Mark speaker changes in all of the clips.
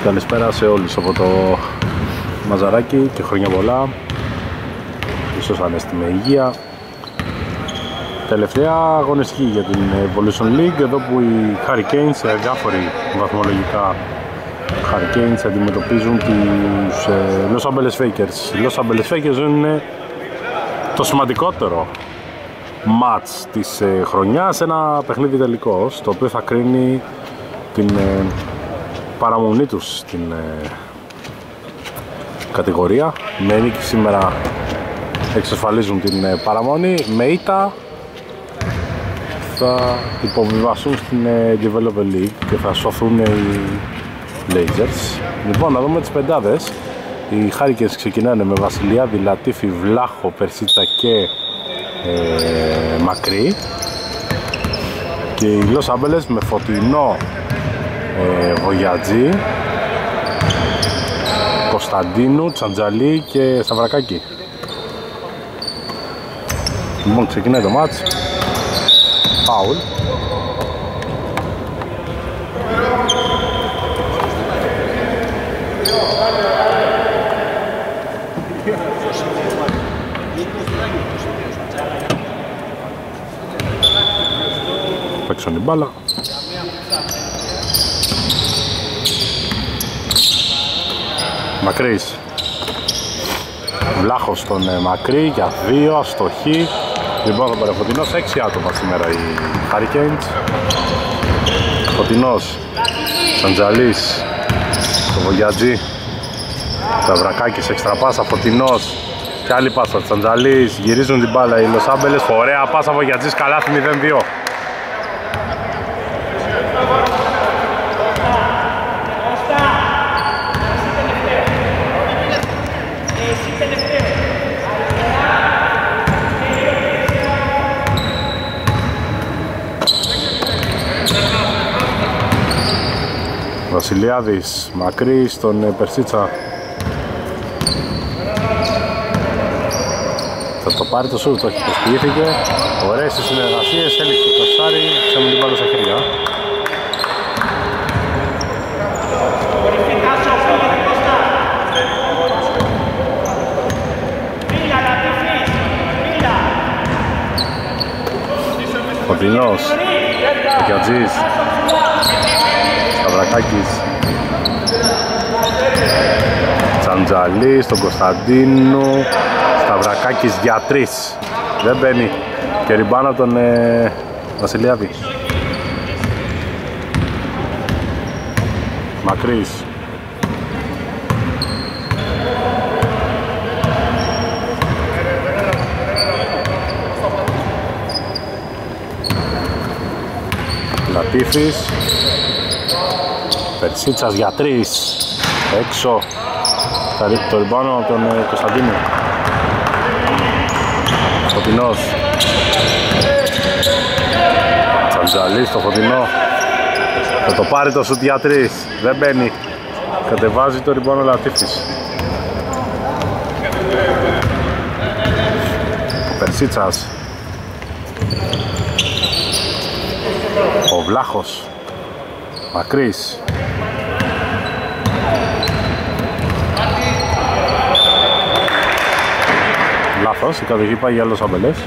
Speaker 1: Καλησπέρα σε όλους από το Μαζαράκι και χρόνια πολλά. Ίσως ανέστη με υγεία. Τελευταία αγωνιστική για την Evolution League, εδώ που οι Hurricanes σε διάφοροι βαθμολογικά Hurricanes αντιμετωπίζουν τους Los Angeles Fakers. Οι Los Angeles Fakers είναι το σημαντικότερο match της χρονιάς, ένα παιχνίδι τελικός, το οποίο θα κρίνει την παραμονή τους στην κατηγορία. Με νίκη σήμερα εξασφαλίζουν την παραμονή, με ήττα θα υποβιβαστούν στην Developer League και θα σωθούν οι Blazers. Λοιπόν, να δούμε τις πεντάδες. Οι Hurricanes ξεκινάνε με Βασιλιάδη, Λατίφη, Βλάχο, Περσίτσα και Μακρύ. Και οι Los Angeles με Φωτεινό, Βογιατζή, Κωνσταντίνου, Τσαντζαλή και Σταυρακάκη. Λοιπόν, ξεκινάει το μάτς. Φάουλ. Παίξουν την μπάλα. Μακρύς. Βλάχος στον Μακρύ για 2, αστοχή. Λοιπόν, θα πάρει Φωτεινός, 6 άτομα σήμερα οι Hurricanes. Φωτεινός, Σαντζαλής, το Βογιατζή, Σταυρακάκης, έξτρα πάσα, Φωτεινός και άλλη πάσα, Σαντζαλής, γυρίζουν την μπάλα οι Los Angeles, ωραία πάσα, Βογιατζής, καλάθι 0-2. Βασιλιάδης, Μακρύ στον Περσίτσα. Θα το πάρει το σουτ, το έχει προσποιήθηκε. Ωραίες οι συνεργασίες, έλειξε το τοστάρι, ξέρουμε την μπάλα στα χέρια. Φωτεινός, Βογιατζής, Σταυρακάκης, Τσαντζαλή στον Κωνσταντίνου, Σταυρακάκης για 3, δεν μπαίνει και ριμπάνα από τον Βασιλιάδη. Μακρύς, Λατίφης, Περσίτσας για 3, έξω, θα ρίξει το ριμπάνο από τον Κωνσταντίνο. Φωτεινός, Τσαντζαλής στο Φωτεινό, θα το πάρει το σουτ για 3, δεν μπαίνει, κατεβάζει το ριμπάνο Λατίφης. Ο Περσίτσας, ο Βλάχος, Μακρύς, λάθος, η κατοχή πάει για Los Angeles.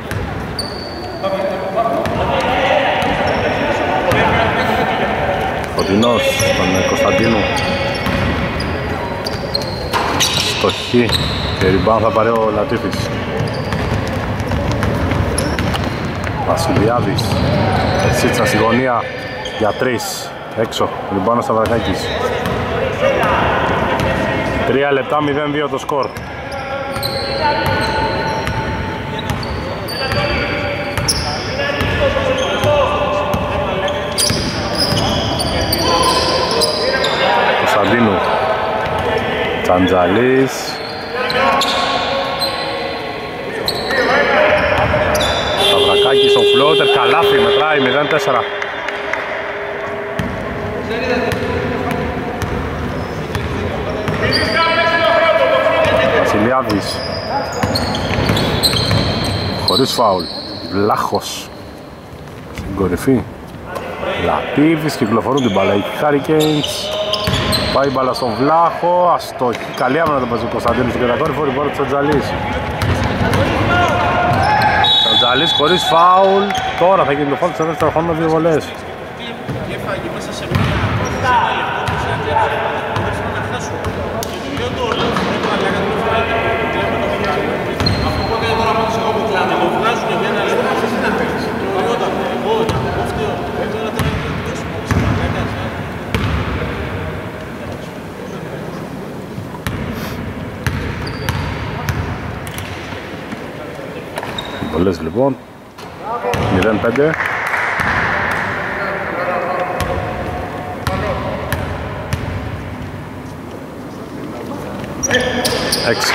Speaker 1: Φωτεινός στον Κωνσταντίνου, στοχή και ριμπάν θα πάρει ο Λατίφης. Βασιλιάδης, Περσίτσα στη γωνία για 3, έξω, ριμπάν ο Σταυρακάκης. 3 λεπτά, 0-2 το σκορ. Κωνσταντίνου, Τσαντζαλής, Σταυρακάκης στο φλότερ, καλάθι, μετράει 0-4. Βασιλιάδης, χωρίς φάουλ, Βλάχος στην κορυφή, Λατίφης, κυκλοφορούν την μπάλα οι Hurricanes. Πάει μπάλα στον Βλάχο, αστοχή, καλή άμυνα τον παίζει ο Κωνσταντίνου στην κατακόρυφο, ριμπόρ του Τσαντζαλής. Τσαντζαλής χωρίς φάουλ, τώρα θα γίνει το φάουλ στο δεύτερο χρόνο με 2 βολές. Βολές λοιπόν 0-5. Έξι.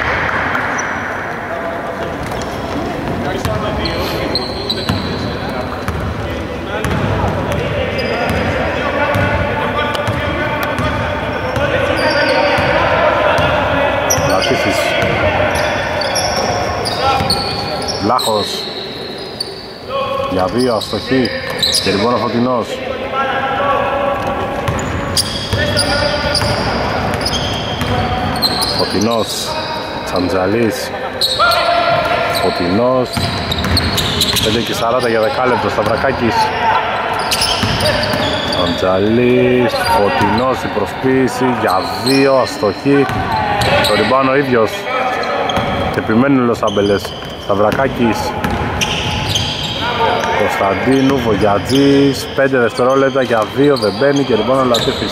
Speaker 1: Λατίφης. Βλάχος. Για 2 αστοχή. Και λοιπόν ο Φωτεινός. Φωτεινός. Τσαντζαλής. Φωτεινός. 5:40 για δεκάλεπτο. Σταυρακάκης. Τσαντζαλής. Φωτεινός η προσποίηση για 2 αστοχή. Το ριμπάνω ο ίδιος. Και επιμένουν οι Λος-Άμπελες. Σταυρακάκης. Κωνσταντίνου, Βογιατζής, 5 δευτερόλεπτα για 2, δεν μπαίνει και ριμπάνω ο Λατίφης.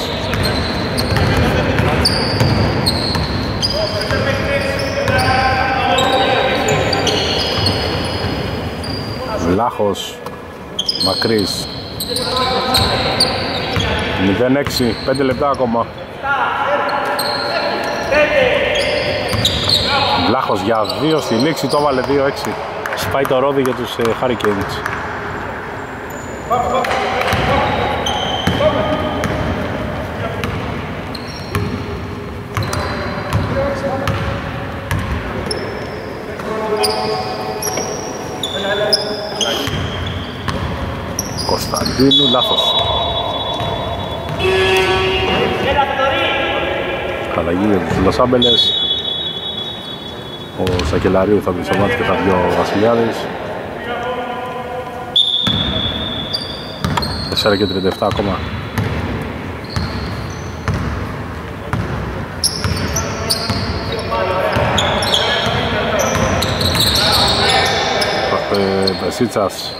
Speaker 1: Βλάχος, μακρύς. 0-6, 5 λεπτά ακόμα. Βλάχος για 2 στη λήξη, το έβαλε 2-6. Σπάει το ρόδι για τους Hurricanes. Κωνσταντίνου, λάθος. Αλλαγή για τους Λος-Άμπελες. Ο Σακελαρίου θα βρει στο μάτι και τα 2 Βασιλιάδες. 4:37 ακόμα. Πεσίτσας.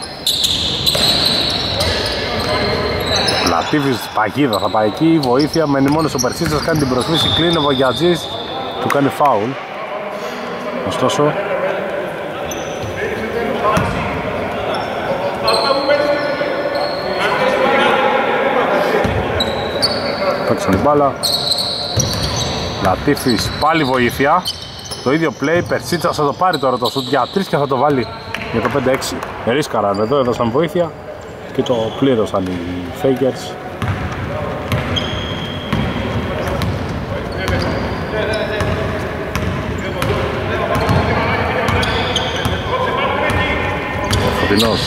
Speaker 1: Λατίφης παγίδα θα πάει εκεί, βοήθεια, μένει μόνος ο Περσίτσας, κάνει την προσφύση, κλείνει ο Βογιατζής, του κάνει φάουλ. Ωστόσο παίξαν την μπάλα. Λατίφης πάλι βοήθεια. Το ίδιο play, Περσίτσας θα το πάρει τώρα το σουτ για 3 και θα το βάλει για το 5-6. Ρίσκαραν εδώ, έδωσαν βοήθεια και το πλήρωσαν οι Fakers. Φωτεινός.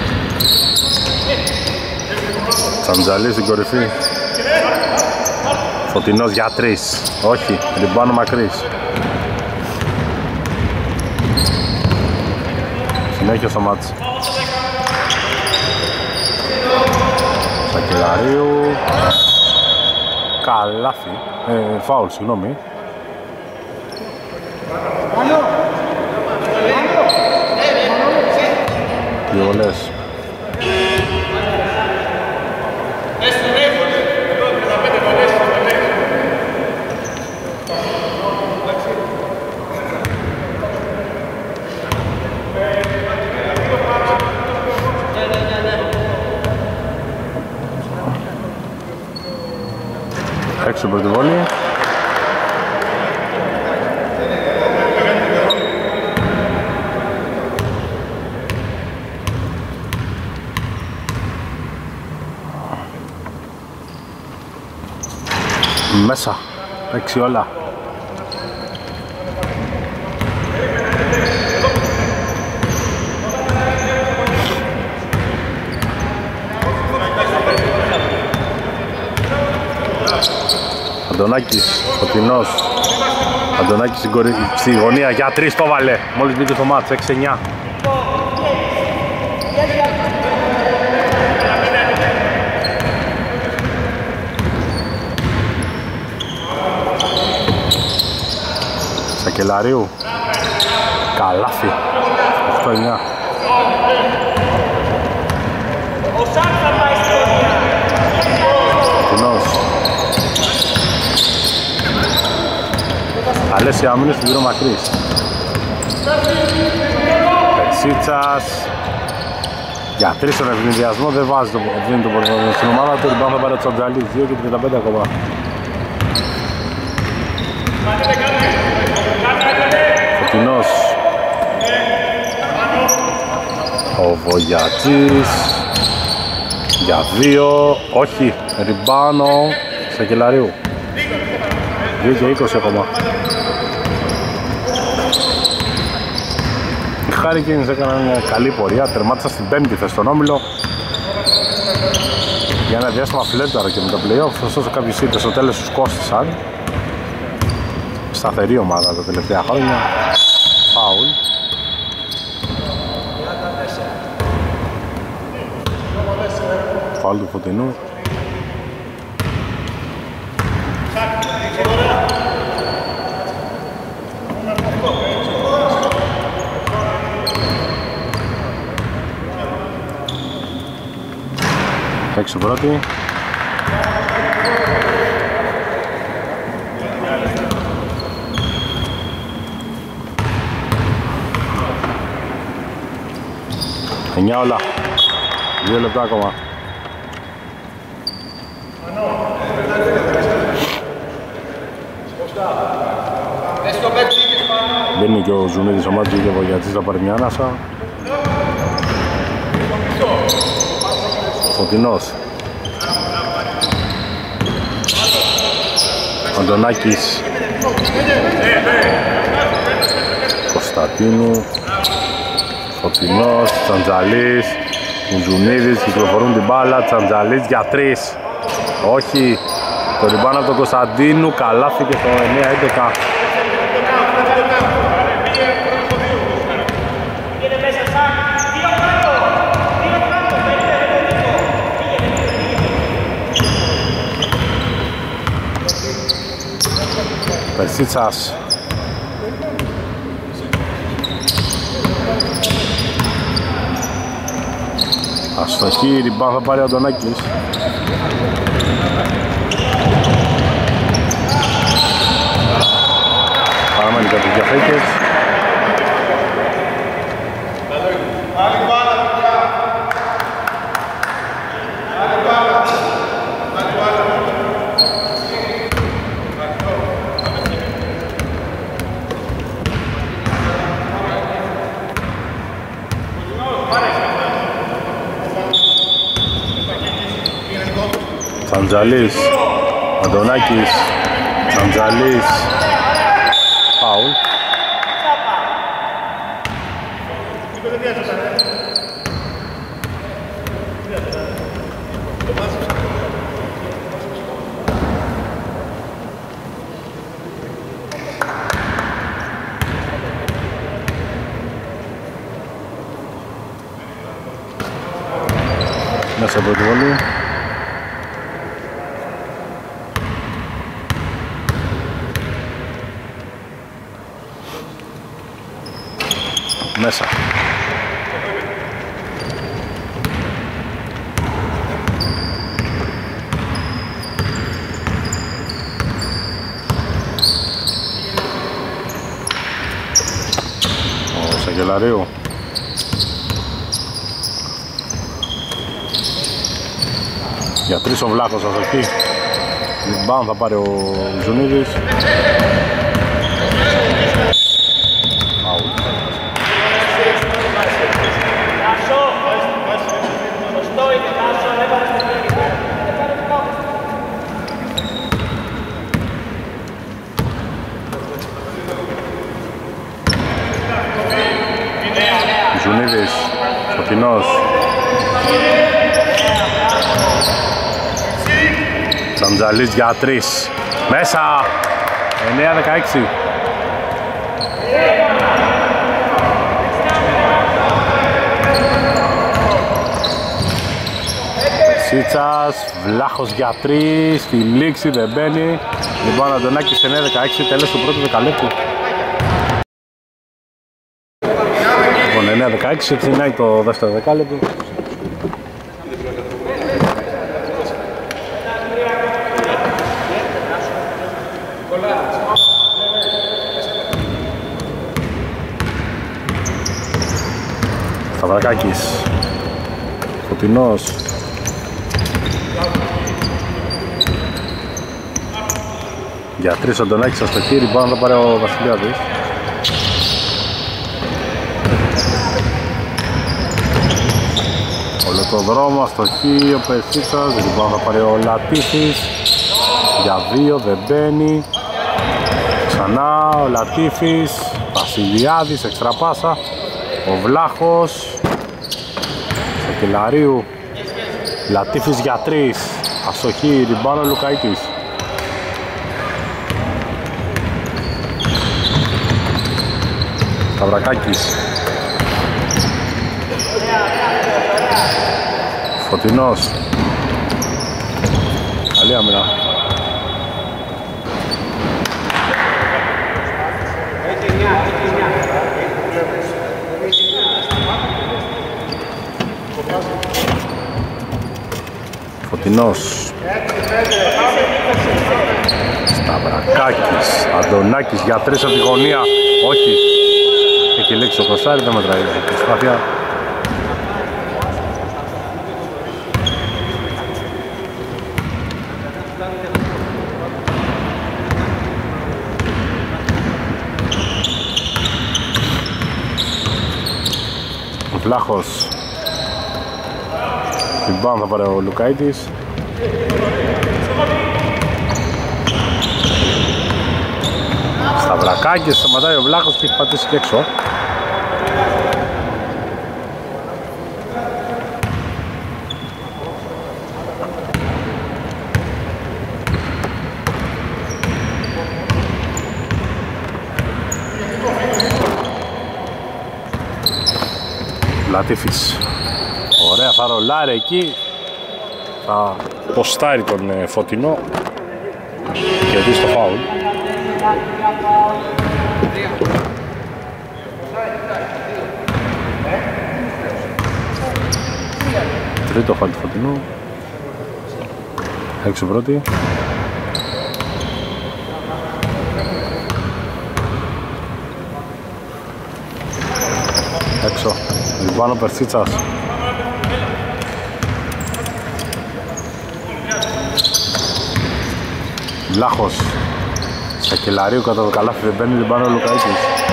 Speaker 1: Τσαντζαλής στην κορυφή. Φωτεινός για 3. Όχι, ριμπάνω μακρύς. Συνέχεια στο μάτς. Σακελαρίου. Καλάθι. Φάουλ, συγγνώμη. Δύο βολές. Έξω προς τη βόλη. Μέσα, 6 όλα. Αντωνάκης, Φωτεινός. Αντωνάκης στη γωνία για 3 το βάλε. Μόλις μπήκε στο μάτς, 6-9. Σακελαρίου. Καλάθι. 8-9. Φωτεινός. Καλές οι άμυνες στην γύρω μακρύς. Περσίτσας. Για 3 στον ευνηδιασμό δεν βάζει το πρωτοβουλίο στην ομάδα του. Ριμπάουν θα πάρει ο Τσαντζαλής, 2 και 35 ακόμα. Φωτεινός. Ο Βογιατζής. Για 2, όχι, ριμπάνο Σακελαρίου. 2 και 20 ακόμα. Οι Hurricanes έκαναν μια καλή πορεία, τερμάτισαν στην 5η θέση στον όμιλο. Για ένα διάστημα φλέρταρο και με το play-off, ωστόσο κάποιες ήττες στο τέλος τους κόστησαν. Σταθερή ομάδα τα τελευταία χρόνια. Φάουλ. Φάουλ του Φωτεινού. Έξω πρώτη. Εννιά όλα. 2 λεπτά ακόμα. Μπαίνει και ο Ζουνίδης ο Μάτζη και ο Βογιατζής θα πάρει μια ανάσα. Φωτεινός. Αντωνάκης. Κωνσταντίνου. Φωτεινός, Τσαντζαλής, Ζουνίδης, κυκλοφορούν την μπάλα, Τσαντζαλής για 3. Όχι, το ριμπάν από τον Κωνσταντίνου, καλάθι και το 9-11. Περσίτσας. Αστοχή, ριμπάν θα πάρει ο Αντωνάκης. Παραμένει κάτι για φέικες. Τσαντζαλής, Αντωνάκης, Τσαντζαλής, φάουλ. Μέσα από τη βολή. Μέσα. Ο Σακελαρίου. Για 3 ο Βλάχος αστοχή. Μπαμ θα πάρει ο Ζουνίδης. Ζουνίδης, Φωτεινός. Τσαντζαλής για 3. Μέσα! 9-16. Σίτσας, Βλάχος για 3, στην λήξη δεν μπαίνει. Λοιπόν, Αντωνάκης 9-16, τέλος του πρώτου δεκαλέπτου. Λοιπόν, 9-16, ξεκινάει το δεύτερο δεκάλεπτο. Σταυρακάκης, Φωτεινός. Για 3 ο Αντωνάκης στο χείρι, πάνω θα πάρει ο Βασιλιάδης. Όλο το δρόμο, αστοχή, ο Περσίτσας, λοιπόν θα πάρει ο Λατίφης. Για 2 δεν μπαίνει. Ξανά ο Λατίφης, Βασιλιάδης, εξτρα πάσα. Ο Βλάχος, Σακελαρίου, Λατίφης για 3. Αστοχή, ριμπάνω Λουκαίτης. Σταυρακάκης, Φωτεινός, καλή άμυνα. Φωτεινός, Σταυρακάκης, Αντωνάκης για 3 από τη γωνία, όχι. Έχει λήξει ο Κωστάρι, δεν μετράει η προσπάθεια. Ο Βλάχος. Την πάνω θα πάρει ο Λουκαίτης. Σταυρακάκης, σταματάει ο Βλάχος και έχει πατήσει και έξω. Λατίφης. Ωραία, θα ρολάρει εκεί. Θα ποστάρει τον Φωτεινό και δει στο φάουλ. Τρίτο φάουλ του Φωτεινού. Έξω πρώτη. Έξω. Λοιπόν ο Περσίτσας. Βλάχος. Σακελαρίου κατά το καλάθι δεν μπαίνει, δεν πάνω ο Λουκαίτης.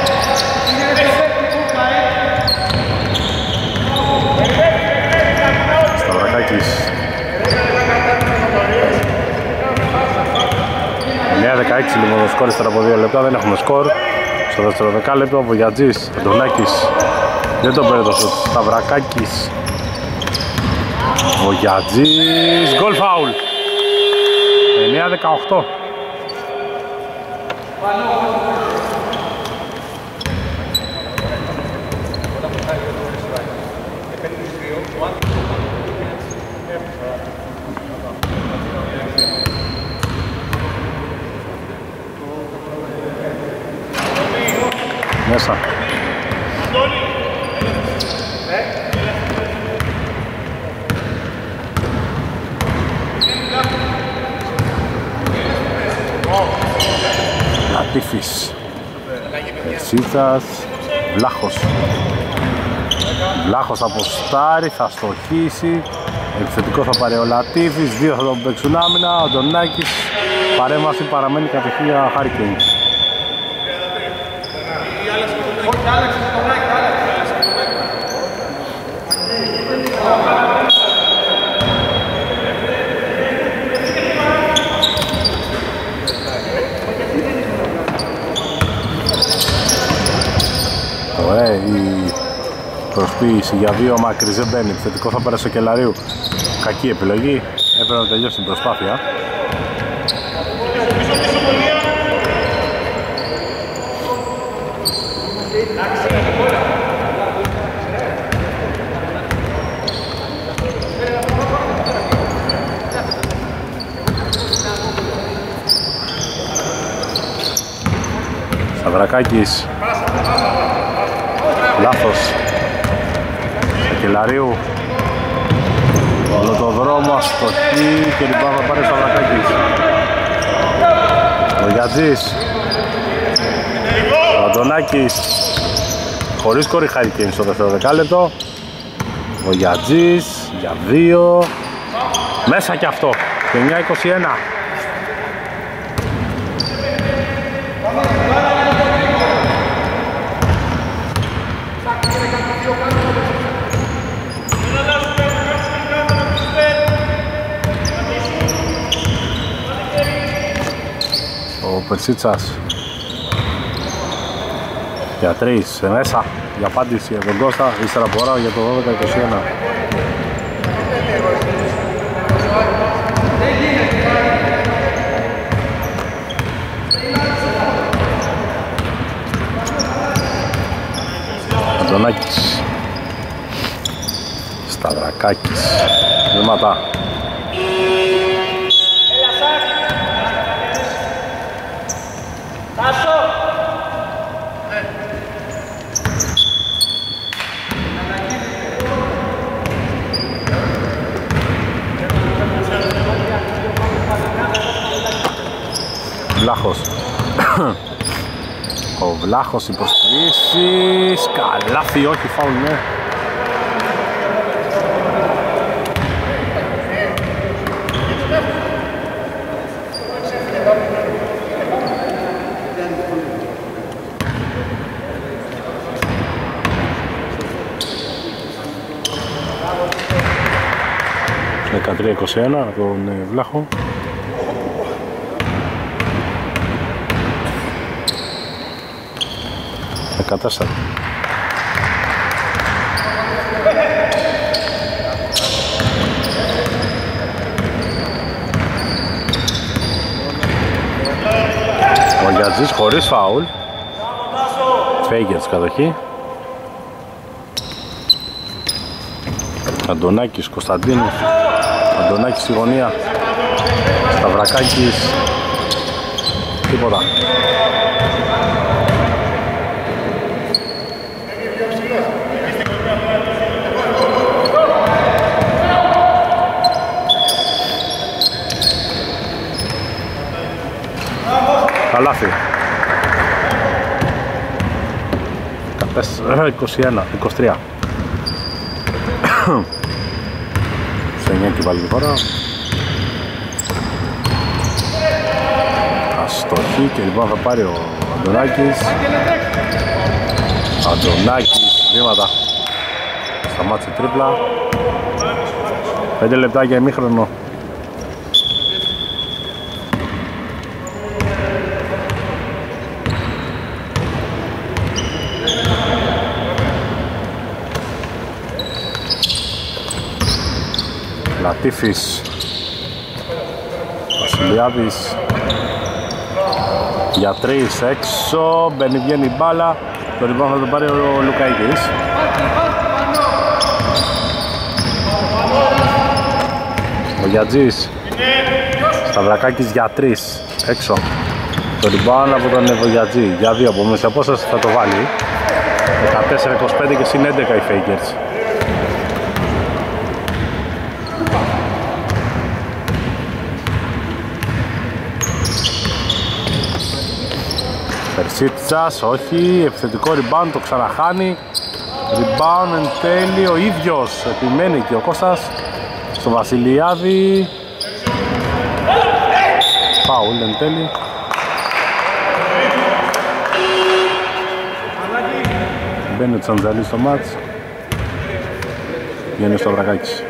Speaker 1: Σταυρακάκης. 9-16 λοιπόν το σκορ ύστερα από 2 λεπτά, δεν έχουμε σκορ. Στο δεύτερο δεκάλεπτο, Βογιατζής, Αντωνάκης. Δεν τον παίρνει το σουτ. Σταυρακάκης. Βογιατζής. Γκολ φάουλ. 9-18. Μέσα. Λατίφης. Περσίτσας. Βλάχος. Βλάχος θα ποστάρει, θα στοχίσει. Επιθετικό θα πάρει ο Λατίφης. 2 θα τον παίξουν άμυνα. Ο Αντωνάκης. Παρέμβαση, παραμένει κατευθείαν Hurricanes. Ωραία η προσποίηση για 2 μακρύς δεν μπαίνει. Θετικό θα πάρει στο Κελαρίου. Κακή επιλογή. Έπρεπε να τελειώσει την προσπάθεια. Σταυρακάκης, λάθος, Σακελαρίου, όλο το δρόμο αστοχή και λοιπόν θα πάρει ο Σταυρακάκης. Ο Γιατζής, ο Αντωνάκης, χωρίς κόρη Hurricanes στο δεύτερο δεκάλεπτο. Ο Γιατζής για 2, μέσα και αυτό, και 9-21. Ο Περσίτσας για 3 μέσα για απάντηση για τον Κώστα, ύστερα από ώρα για το 12-21. Αντωνάκης, Σταυρακάκης, βήματα. Βλάχος. Ο Βλάχος υποστηρίσεις, καλάθι, όχι φάουλ, ναι. ...13-21 από τον Βλάχο. ...14. Ο Γιατζής χωρίς φάουλ. Φέγγερ στην κατοχή. Αντωνάκης, Κωνσταντίνος. Αντωνάκης στη γωνία. Σταυρακάκης. Τίποτα. Καλάθι. 14-21-23. Σε 9 και πάλι φορά. Αστοχή και λοιπόν θα πάρει ο Αντωνάκης. Αντωνάκης, βήματα. Σταμάτησε τρίπλα. 5 λεπτάκια ημίχρονο. Λατίφης, Βασιλιάδης για 3 έξω, μπαίνει βγαίνει η μπάλα, το λοιπόν θα το πάρει ο Λουκαίδης. Ο Γιατζής, Σταυρακάκης για 3 έξω, το rebound από τον Γιατζή για 2 από μέσα απόσταση θα το βάλει. 14-25 και συν 11 οι Fakers. Περσίτσας, όχι, επιθετικό rebound, το ξαναχάνει. Rebound εν τέλει, ο ίδιος επιμένει και ο Κώστας στο Βασιλιάδη. Φάουλ εν τέλει. Μπαίνει ο Τσαντζαλής στο μάτς. Βγαίνει ο Σταυρακάκης.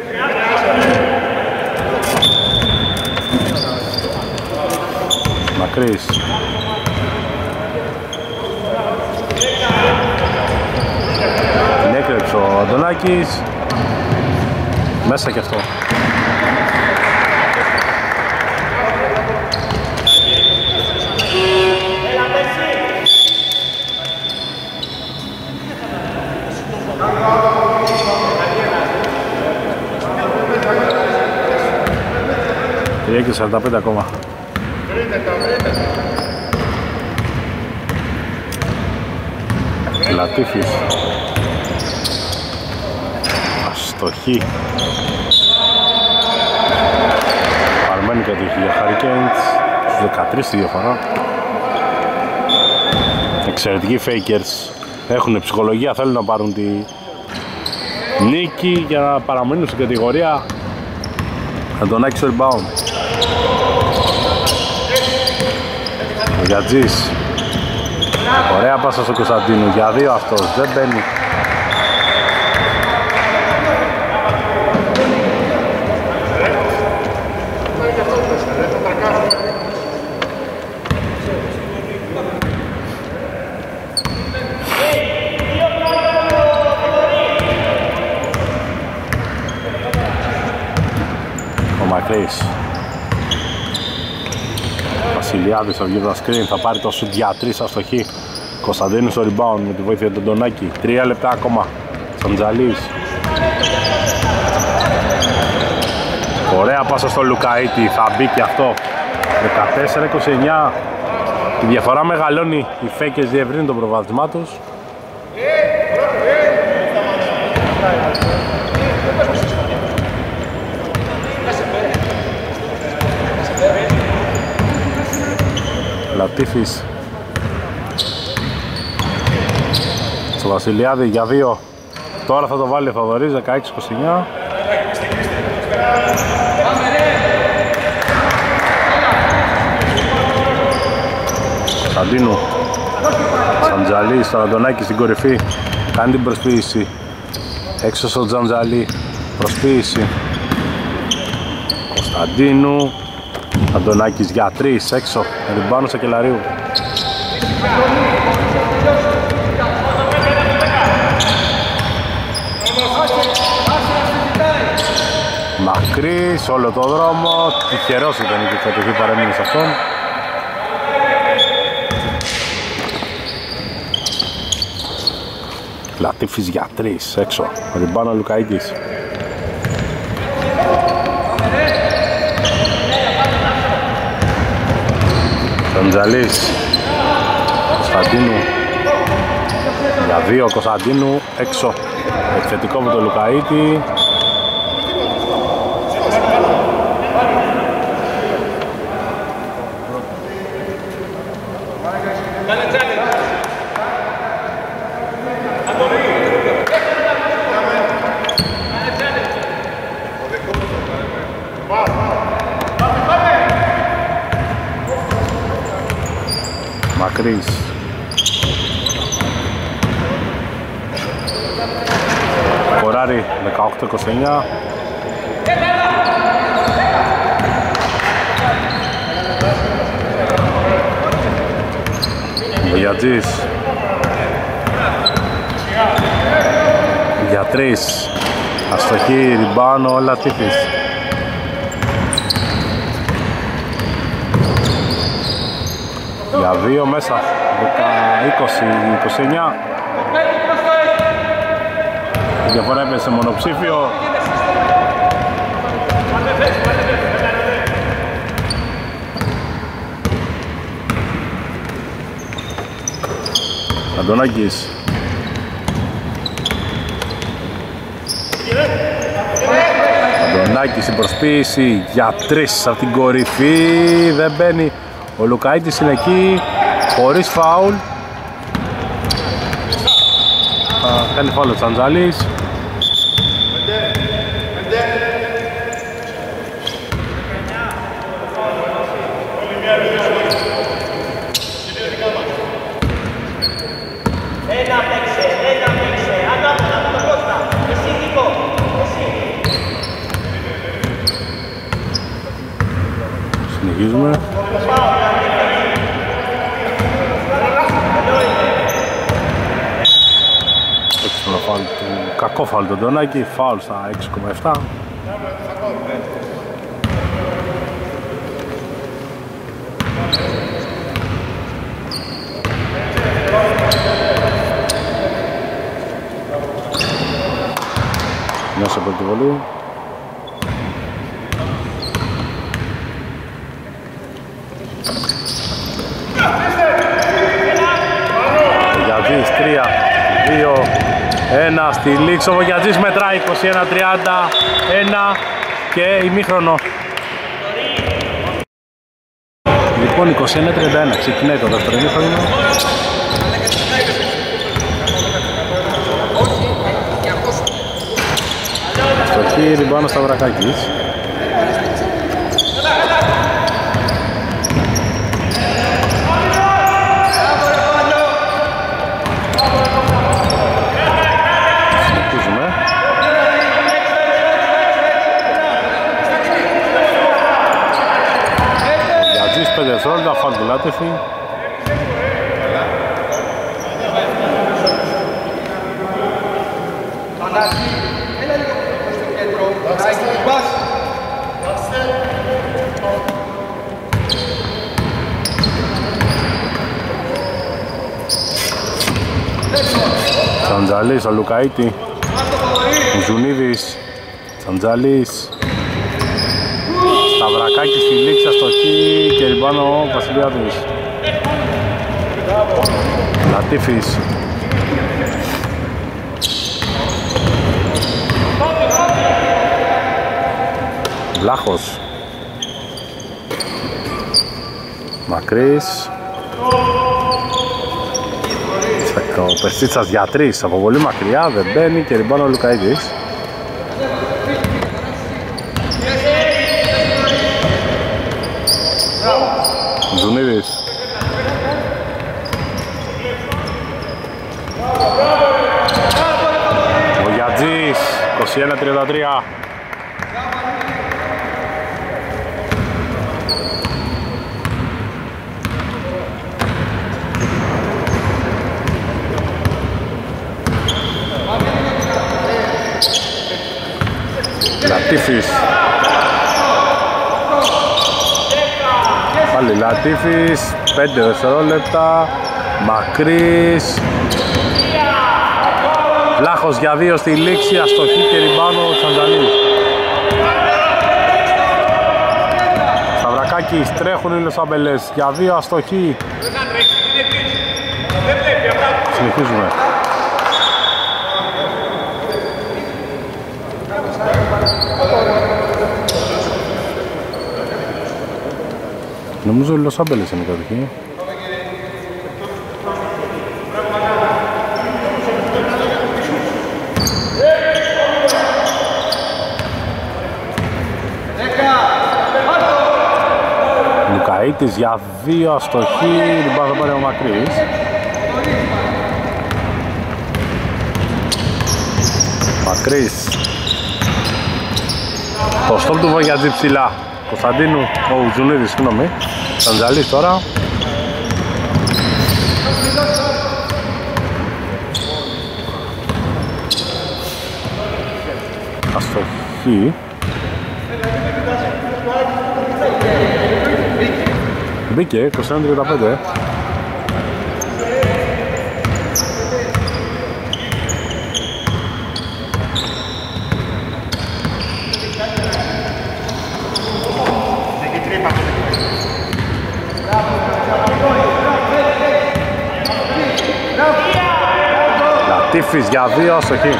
Speaker 1: Μακρύς. Την έκρυψε ο Αντωνάκης. Μέσα κι αυτό. Και 45 ακόμα. Λατίφης. Αστοχή. Παρμένει κατοχή για Hurricanes. Στους 13 τη διαφορά. Εξαιρετικοί Fakers. Έχουν ψυχολογία, θέλουν να πάρουν τη νίκη για να παραμείνουν στην κατηγορία. Αντωνάκης στο rebound. Ο Γιατζής. Ωραία πάσα στο Κωνσταντίνου, για 2 αυτός, δεν μπαίνει. Ο Μακρύς. Βασιλιάδης θα βγει από τα screen, θα πάρει το shoot για 3 αστοχή. Κωνσταντίνου στο rebound με τη βοήθεια του Ντονάκη. 3 λεπτά ακόμα. Σαντζαλής. Ωραία πάσα στο Λουκαΐτη, θα μπει και αυτό. 14-29. Η διαφορά μεγαλώνει, οι Fakers διευρύνουν το προβάδισμά τους. Λατίφης στο Βασιλιάδη για 2. Τώρα θα το βάλει ο Θοδωρής, 16-29. Κωνσταντίνου. Τζαντζαλή στον Αντωνάκη στην κορυφή. Κάνει την προσποίηση. Έξω στο Τζαντζαλή. Προσποίηση. Κωνσταντίνου. Αντωνάκης για 3 έξω. Με την πάνω Σακελαρίου. Μακρύς όλο το δρόμο. Τυχερός ήταν η κατοχή, παρέμεινε σε αυτόν. Λατίφης για 3 έξω. Με την πάνω Λουκαΐτης. Κοντζαλής. Κωνσταντίνου. Για 2 Κωνσταντίνου έξω. Εκθετικό με τον Λουκαΐτη. Μακρύς. Κοράρι 18-29. Βογιατζής. Για 3. Αστοχή, ριμπάνο, Λατίφης. Για 2 μέσα, 20-29. Η διαφορά έπεσε μονοψήφιο. Αντωνάκης. Αντωνάκης στην προσποίηση για 3 από την κορυφή, δεν μπαίνει. Ο Λουκαΐτης είναι εκεί, χωρίς φάουλ. Κάνει φάουλ ο Τσαντζαλής. Συνεχίζουμε. Κακό φάουλ τον Ντονάκη, φάουλ στα 6,7. Μέσα από τη βολή. Βογιατζής 3, 2, 1 στη λήξη. Ο Βογιατζής μετράει 21-31 και ημίχρονο. Λοιπόν, 21-31 ξεκινάει το δεύτερο ημίχρονο. Στοχή ριμπάνω Σταυρακάκης. Συνεχίζουμε. Γιατζής 5 δευτερόλεπτα, φάουλ του Λάτεφη. Τσαντζαλής, ο Λουκαΐτη, ο Ζουνίδης, Τσαντζαλής, Σταυρακάκης στη λήξη, αστοχή και ριμπάνω ο Βασιλιάδης. Λατίφης. Βλάχος. Μακρύς. Ο Περσίτσας για 3 από πολύ μακριά, δεν μπαίνει και ριμπάνω ο Λουκαΐδης. Ζουνίδης. Ο Γιατζής 21-33. Λατίφης. Πάλι Λατίφης, 5 δευτερόλεπτα. Μακρύς. Βλάχος για 2 στη λήξη, αστοχή και ριμπάνω ο Τσανταλής. Σταυρακάκης, τρέχουν οι Λοσαμπελές για 2, αστοχή. Συνεχίζουμε. Νομίζω οι Λος Άντζελες είναι κατοχή. Λουκαΐτης για 2, αστοχή, ριμπάουντ θα πάρει ο Μακρύς. Μακρύς. Το στόπ του Βογιατζή ψηλά. Κωνσταντίνου, ο Ζουνίδης, συγγνώμη. Ταντζαλής τώρα. Αστοχή. Μπήκε, 21-35. Λατίφης για 2, αστοχή.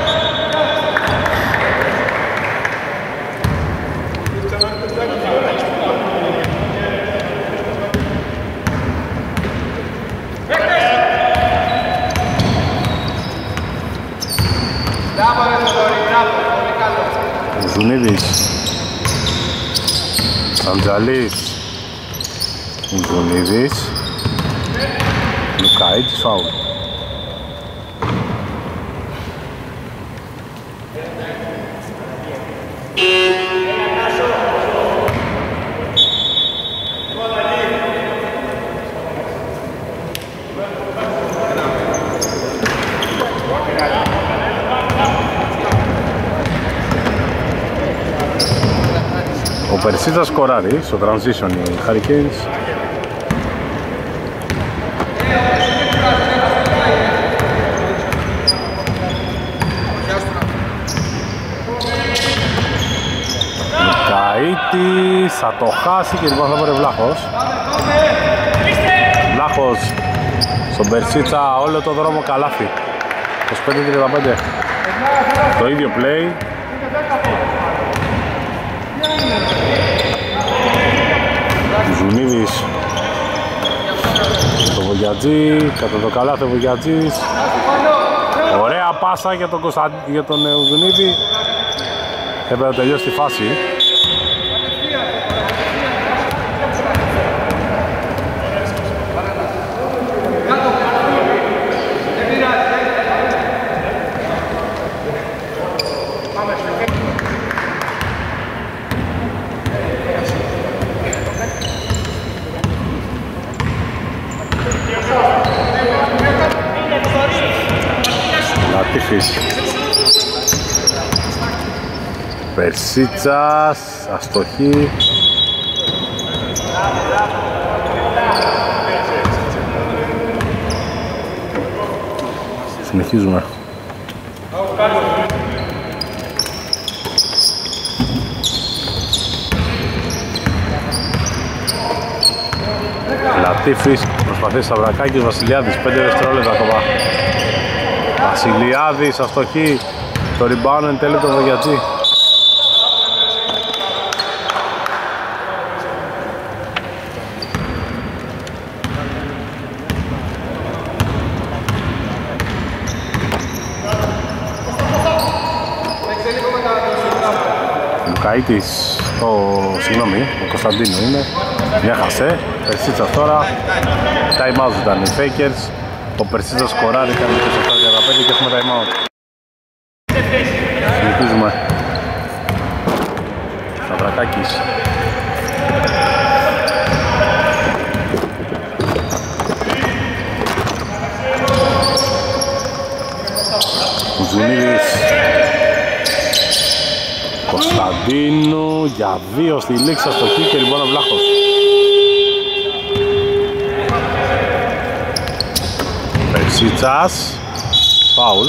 Speaker 1: Ζουνίδης. Ταντζαλής. Ζουνίδης. Λουκαΐτης, φάουλ. Ο Περσίτας σκοράρει στο transition οι Hurricanes. Καΐτης θα το χάσει και λοιπόν θα πάρει Βλάχος. Βλάχος στον Περσίτσα όλο το δρόμο καλάθι. 25-35. Το ίδιο play. Ζουνίδης το Βογιατζή, κατά το καλάθι ο Βογιατζής. Ωραία πάσα για τον Ζουνίδη. Έπρεπε να τελειώσει τη φάση. Περσίτσας, αστοχή. Συνεχίζουμε. Λατίφης, προσπαθεί Σταυρακάκης, Βασιλιάδης, 5 δευτερόλεπτα ακόμα. Βασιλιάδης, αστοχή. Το rebound εν τέλει το Βογιατζή. Καΐτης, συγγνώμη, ο Κωνσταντίνου είναι. Μια χασέ, Περσίτσας τώρα. Time out ήταν οι Fakers. Ο Περσίτσας σκοράρει, κάνει 24-15 και έχουμε time out. Συνεχίζουμε. Σταυρακάκης. Ζουνίδης. Κωνσταντίνου για 2 στη λήξη αστοχή και λοιπόν ο Βλάχος. Περσίτσας, φάουλ.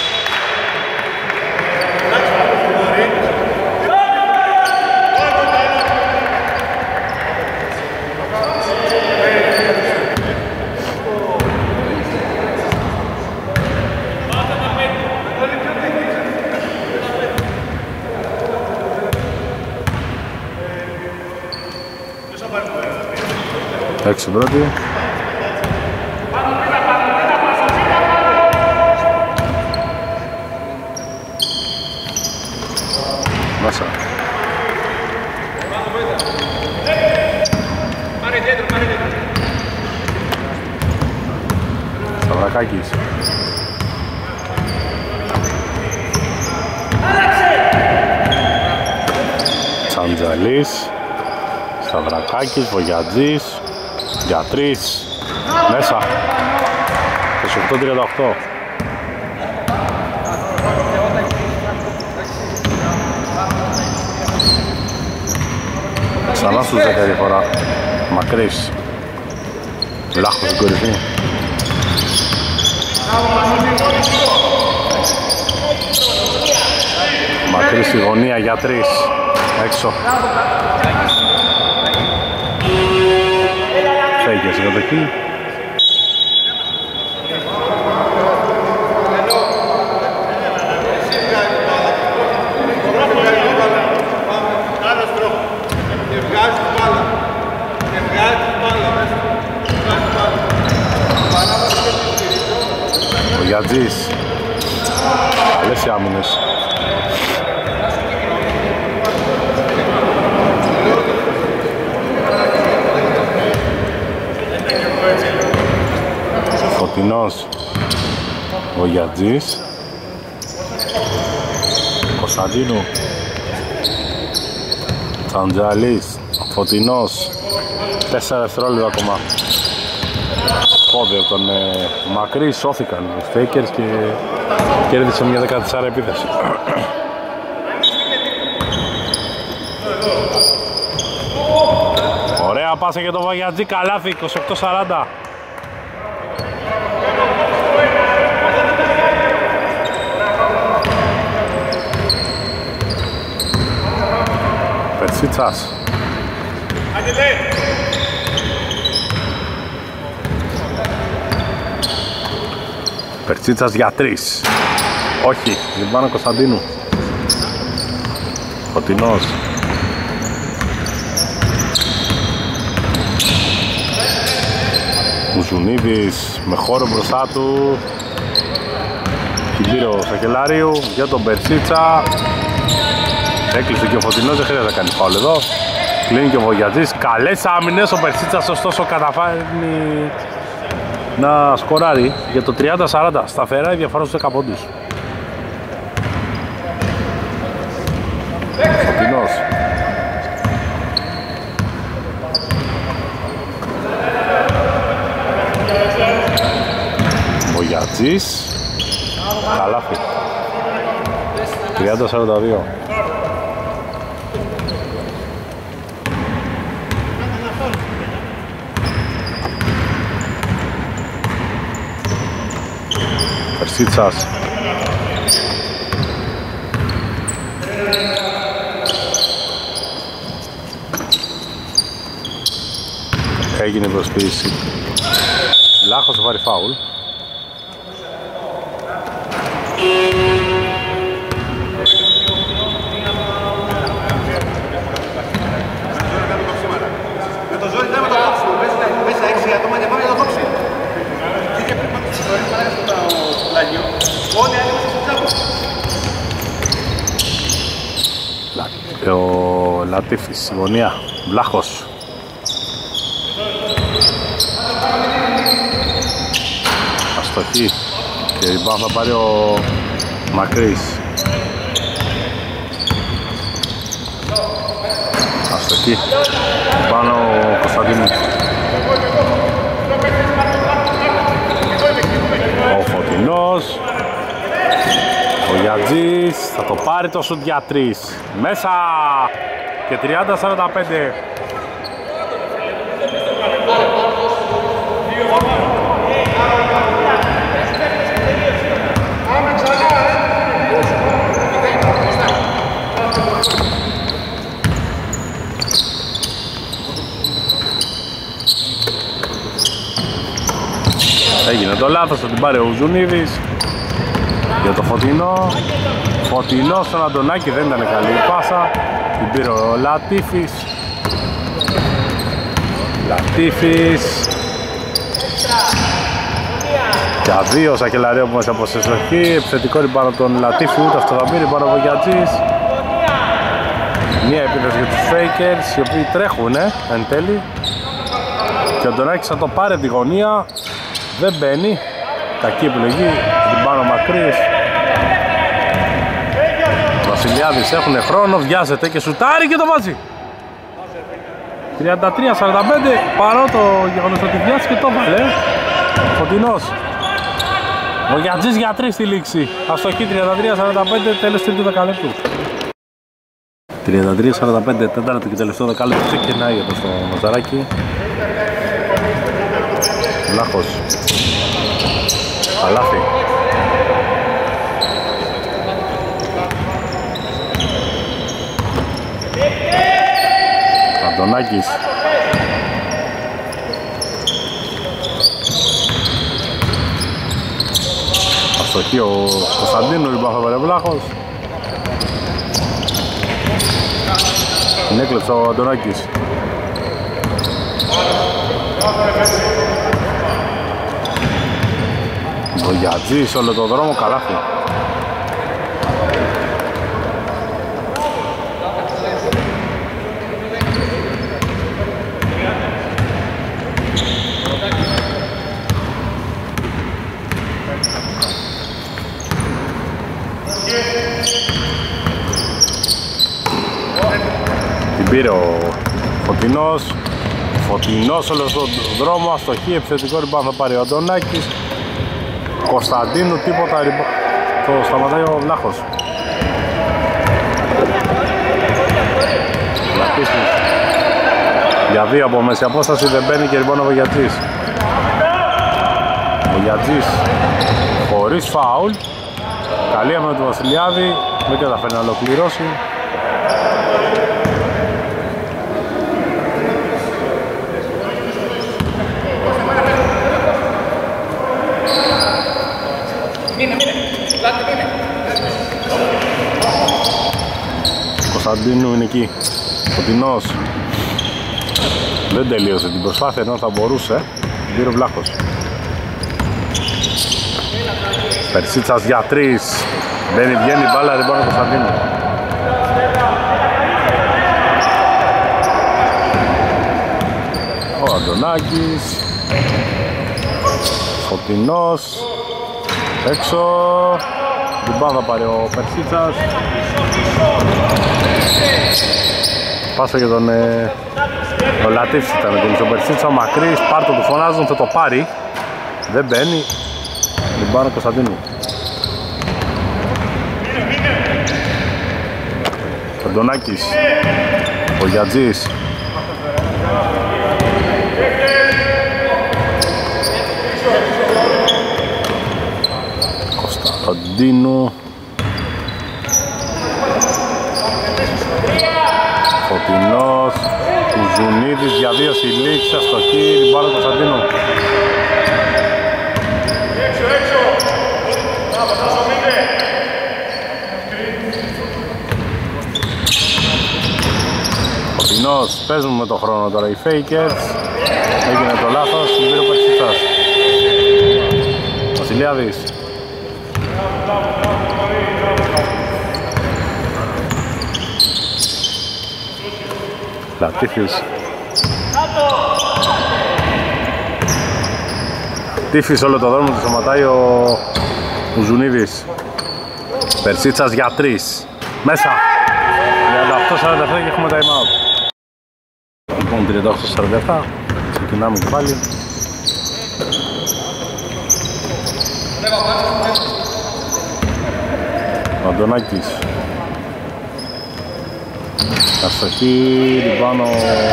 Speaker 1: Έξι πρώτη. Μέσα. Σταυρακάκης. Τσαντζαλής. Σταυρακάκης, Βογιατζής. Για 3. Μέσα. 28-38. Ξανά στους 10 διαφορά. Μακρύς. Βλάχος στην κορυφή. Μακρύς στη γωνία για 3. Έξω. Φέγγες η κατοχή. Ο Γιατζής. Καλές οι άμυνες. Φωτεινός. Ο Γιατζής. Κωνσταντίνου. Τσαντζαλής. Φωτεινός. 4 δευτερόλεπτα ακόμα. Πόδι από τον Μακρύ, σώθηκαν οι Fakers και κέρδισε μια 14 επίθεση. Ωραία πάσα για τον Βαγιατζή, καλάθι, 28-40. Περσίτσας. Περσίτσας για 3. Όχι, Λιμπάνο Κωνσταντίνου. Φωτεινός. Μουζουνίδης με χώρο μπροστά του. Την πήρε ο Σακελάριου για τον Περσίτσα. Έκλεισε και ο Φωτεινός, δεν χρειάζεται να κάνει φάουλ εδώ. Κλείνει και ο Βογιατζής. Καλές άμυνες, ο Περσίτσας ωστόσο καταφέρνει να σκοράρει για το 30-40. Σταθερά η διαφορά στους 10 πόντους. Φωτεινός. Βογιατζής. Καλάθι. 30-42. Περσίτσας. Έγινε προσποίηση. Λάχος θα πάρει φάουλ.
Speaker 2: Με το ζόρι δεν το κόψουμε. Μέσα 6 άτομα και πάμε να το κόψουμε. Και πριν πάτε στο ζόρι παράγει στο πλάγιο. Όλοι άλλοι είμαστε στο τσάπο.
Speaker 1: Ο Λατίφης, γωνία. Βλάχος. Αστοχή. Και λοιπόν θα πάρει ο Μακρύς. Αστοχή. Πάνω ο Κωνσταντίνου. Ο Φωτεινός. Ο Γιατζής θα το πάρει το σουτ για 3. Μέσα. Και 30-45. Έγινε το λάθος, θα την πάρει ο Ζουνίδης για το Φωτεινό. Φωτεινό στον Αντωνάκη, δεν ήταν καλή η πάσα. Την πήρε ο Λατίφης. Λατίφης. Για 2 Σακελαρίου που μέσα από σεστοχή. Επιθετικό ριμπάνω τον Λατίφη, ούτε αυτό θα πει. Ριμπάνω ο Βογιατζής. Μία επίθεση για τους Fakers, οι οποίοι τρέχουν εν τέλει. Και ο Αντωνάκης θα το πάρει τη γωνία. Δεν μπαίνει. Κακή επιλογή. Ριμπάνω Μακρύς. Βασιλιάδης έχουν χρόνο, βιάζεται και σουτάρει και το βάζει. 33-45, παρό το γεγονός ότι βιάστηκε το βάλε. Φωτεινός. Ο Γιατζής για 3 στη λήξη. Αστοχή 33-45, τέλος τρίτου δεκαλέπτου. 33-45, τέταρτο και τελευταίο δεκαλέπτου. Ξεκινάει εδώ στο Μαζαράκι. Λάχος. Καλάθι. Αντωνάκης. Αστοχή ο Κωνσταντίνου, λοιπόν θα πάρει Βλάχος. Την έκλεψε ο Αντωνάκης. Ο Γιατζής όλο το δρόμο, καλάθι. Την πήρε ο Φωτεινός. Φωτεινός όλο τον δρόμο, αστοχή, επιθετικό ριμπάν θα πάρει ο Αντωνάκης. Κωνσταντίνου, τίποτα ριμπάν. Το σταματάει ο Βλάχος. Λατίφης. Για 2 από μέση απόσταση δεν μπαίνει και ριμπάν ο Βογιατζής. Ο Βογιατζής χωρίς φάουλ. Καλή άμυνα του Βασιλιάδη, δεν καταφέρει να ολοκληρώσει. Κωνσταντίνου είναι εκεί. Φωτεινός. Δεν τελείωσε την προσπάθεια ενώ θα μπορούσε. Πήρε ο Βλάχος. Περσίτσας για 3. Μπαίνει, βγαίνει, μπάλα, ριμπάνω Κωνσταντίνου. Ο Αντωνάκης. Φωτεινός. Έξω. Ριμπάνω θα πάρει ο Περσίτσας. Πάσα για τον ο Λατίφς ήταν ο Περσίτσα, ο Μακρύς, πάρτο του φωνάζουν, θα το πάρει. Δεν μπαίνει. Ριμπάνω Κωνσταντίνου. Αντωνάκης. Ο Γιατζής. Κωνσταντίνου. Φωτεινός. Κουζουνίδης για 2 Σιλίξ, αστοχή, ριμπάνω Κωνσταντίνου. Φωτεινός, παίζουν με το χρόνο τώρα οι Fakers. Έγινε το λάθος, την πήρε ο Περσίτσας. Βασιλιάδης. Λατίφης. Λατίφης όλο το δρόμο του σταματάει ο Ζουνίδης. Περσίτσας για 3. Μέσα. 38-47 και έχουμε time out. Λοιπόν 38-47. Ξεκινάμε και πάλι. Ο Αντωνάκης. Αστοχή, ριμπάνω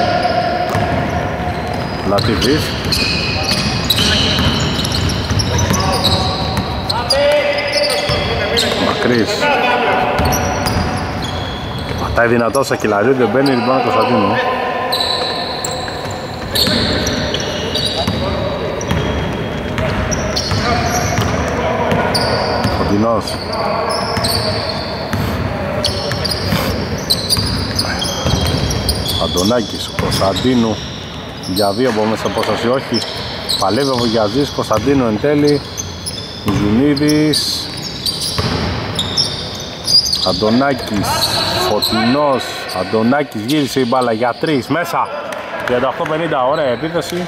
Speaker 1: Λατίβης. Μακρύς. Πατάει δυνατό στα Κυλαρίου, δεν μπαίνει, ριμπάνω Κωνσταντίνου. Φωτεινός. Αντωνάκης, Κωνσταντίνου για 2 από μέσα απόσταση, όχι. Παλεύει ο Βογιαζής, Κωνσταντίνου εν τέλει. Ζουνίδης. Αντωνάκης, Φωτεινός. Αντωνάκης γύρισε η μπάλα για 3 μέσα. 38-50, ωραία επίθεση.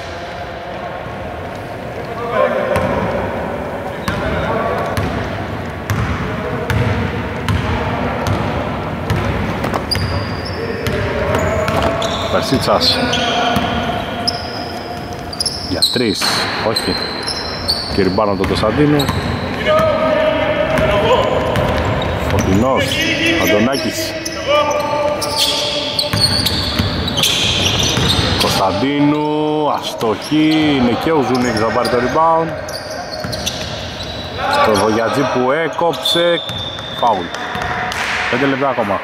Speaker 1: Περσίτσας για 3, όχι. Και ριμπάνω τον Κωνσταντίνου. Φωτεινός, Αντωνάκης. Κωνσταντίνου, αστοχή, είναι και ο Ζουνίκης θα πάρει το rebound. Το Βογιατζή που έκοψε, φάουλ. 5 λεπτά ακόμα.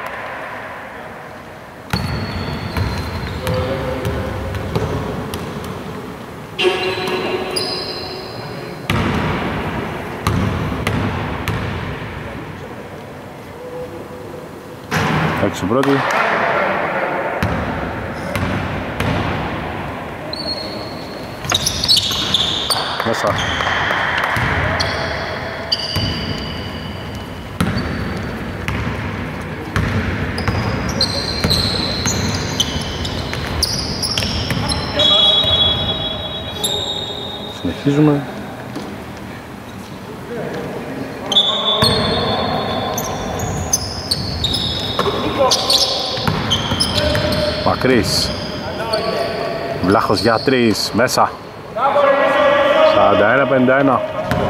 Speaker 1: Έξω πρώτη. Μέσα. Συνεχίζουμε. Μακρύς. Βλάχος για 3. Μέσα. 41-51.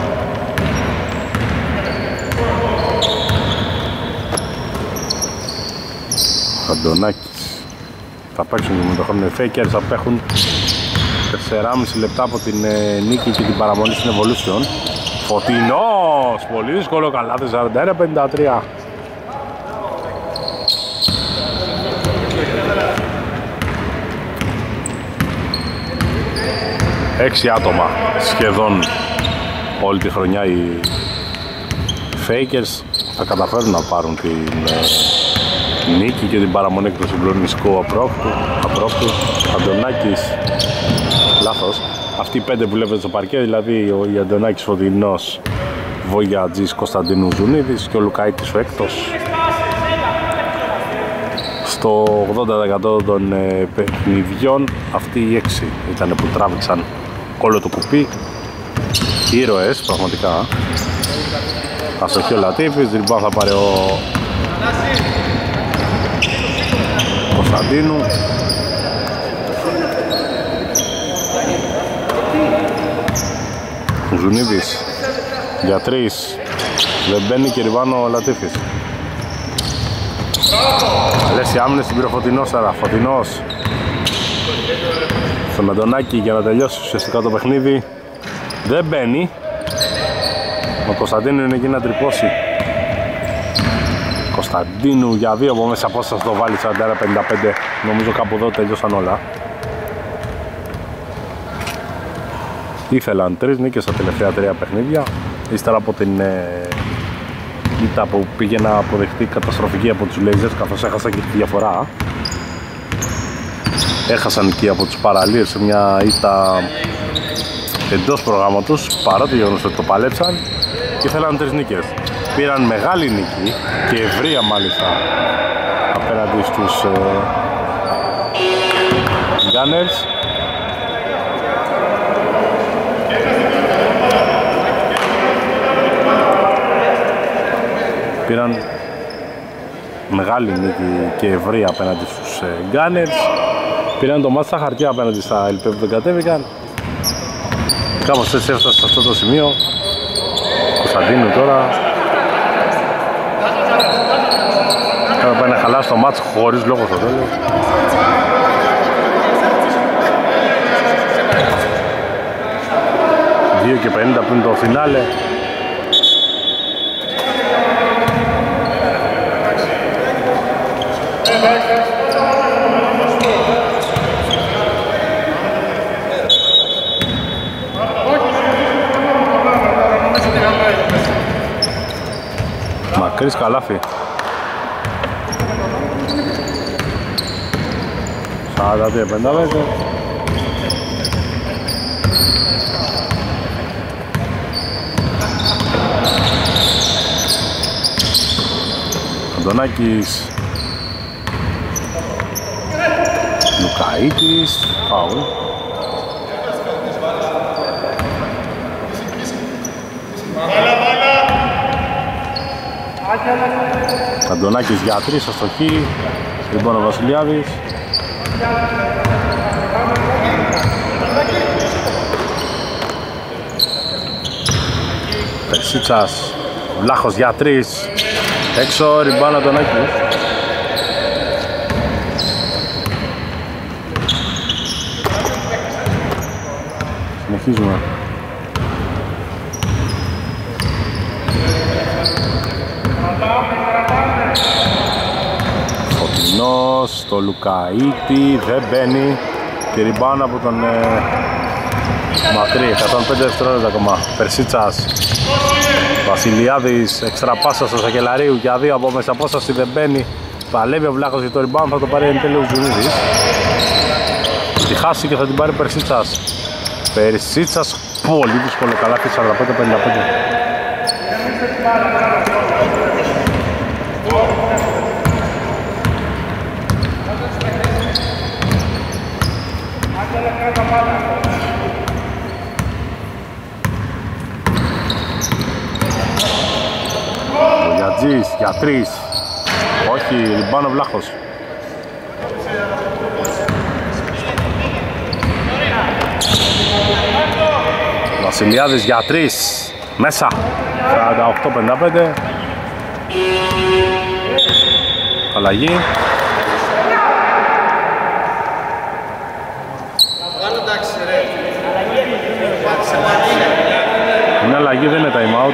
Speaker 1: Αντωνάκης. Θα παίξουν με το χρόνο οι Fakers. Απέχουν 4,5 λεπτά από την νίκη και την παραμονή στην Evolution. Φωτεινός. Πολύ δύσκολο καλάθι. 41-53. 6 άτομα σχεδόν όλη τη χρονιά οι Fakers θα καταφέρουν να πάρουν την νίκη και την παραμονή του συγκλονιστικού απρόκτου. Αντωνάκης, λάθος, αυτοί οι 5 που βλέπετε στο παρκέ, δηλαδή ο Αντωνάκης Φωτεινός, Βογιατζής, Κωνσταντίνου Ζουνίδης και ο Λουκαίτης ο έκτος. Στο 80% των παιχνιδιών αυτοί οι 6 ήταν που τράβηξαν όλο το κουπί. Ήρωες πραγματικά. Αστοχή ο Λατίφης, rebound θα πάρει ο Κωνσταντίνου. Ο Ζουνίδης για 3, δεν μπαίνει και rebound ο Λατίφης. Καλές οι άμυνες στην Φωτεινός, άρα Φωτεινός στον Αντωνάκη για να τελειώσει ουσιαστικά το παιχνίδι. Δεν μπαίνει. Ο Κωνσταντίνου είναι εκεί να τρυπώσει. Κωνσταντίνου για 2 από μέσα απόσταση το βάλει 41-55. Νομίζω κάπου εδώ τελειώσαν όλα. Ήθελαν 3 νίκες στα τελευταία 3 παιχνίδια. Ύστερα από την ήττα που πήγε να αποδεχτεί καταστροφική από τους Blazers, καθώς έχασαν και τη διαφορά. Έχασαν εκεί από τους Παραλίες σε μια ήττα εντός προγράμματος, παρότι γεγονός ότι το παλέψαν και ήθελαν 3 νίκες. Πήραν μεγάλη νίκη και ευρεία μάλιστα απέναντι στους Gunners. Πήραν μεγάλη νίκη και ευρεία απέναντι στους Gunners. Πήραν το μάτς στα χαρτιά απέναντι στα LP που δεν κατέβηκαν. Κάπως έτσι έφτασε σε αυτό το σημείο. Κωνσταντίνου τώρα θα πάει να χαλάσει το μάτς χωρίς λόγο στο τέλος. Δύο και 50 που είναι το φινάλε. Μακρύς καλάφι. 42-55. Αντωνάκης, Λουκαίτης, φάουλ. Αντωνάκης για 3, αστοχή. Λοιπόν ο Βασιλιάδης. Περσίτσας, Βλάχος για 3. Έξω, ριμπάν Αντωνάκης. Συνεχίζουμε. Φωτεινός, το Λουκαίτη, δεν μπαίνει. Και ριμπάν από τον μακρύ, 105 δευτερόλεπτα ακόμα. Περσίτσας, Βασιλιάδης, εξτρα πάσα στο Σακελαρίου για 2 από μέσα απόσταση, δεν μπαίνει. Παλεύει ο Βλάχος για το rebound, θα το πάρει εν τέλει ο Ζουνίδης. Τη χάσει και θα την πάρει Περσίτσας. Περσίτσας, πολύ δύσκολο καλάθι, 45-55. Ο Γιατζής για 3. Όχι, λιμπάνω Βλάχος. Βασιλιάδης για 3. Μέσα. 48-55. Αλλαγή. Είναι αλλαγή, δεν είναι time out.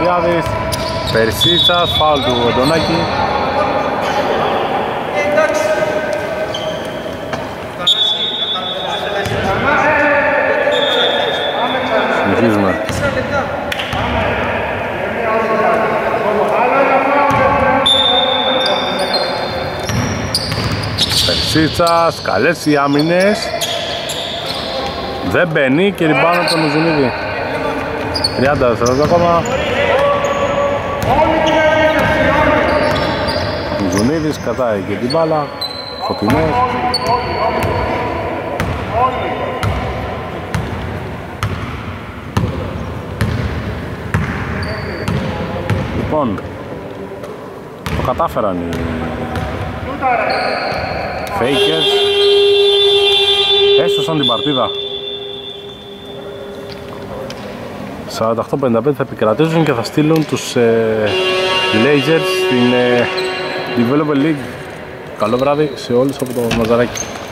Speaker 1: Γεωργιάδης, Περσίτσας, φάουλ του Αντωνάκη. Συνεχίζουμε. Περσίτσας, καλές οι άμυνες. Δεν μπαίνει και ριμπάνω τον Ουζουνίδη. 30 δευτερόλεπτα ακόμα. Ουζουνίδης κατάει και την μπάλα. Φωτεινός. Λοιπόν, το κατάφεραν οι Fakers. Έσωσαν την παρτίδα. 48-55 θα επικρατήσουν και θα στείλουν τους Lasers στην Developer League. Καλό βράδυ σε όλους από το Μαζαράκι.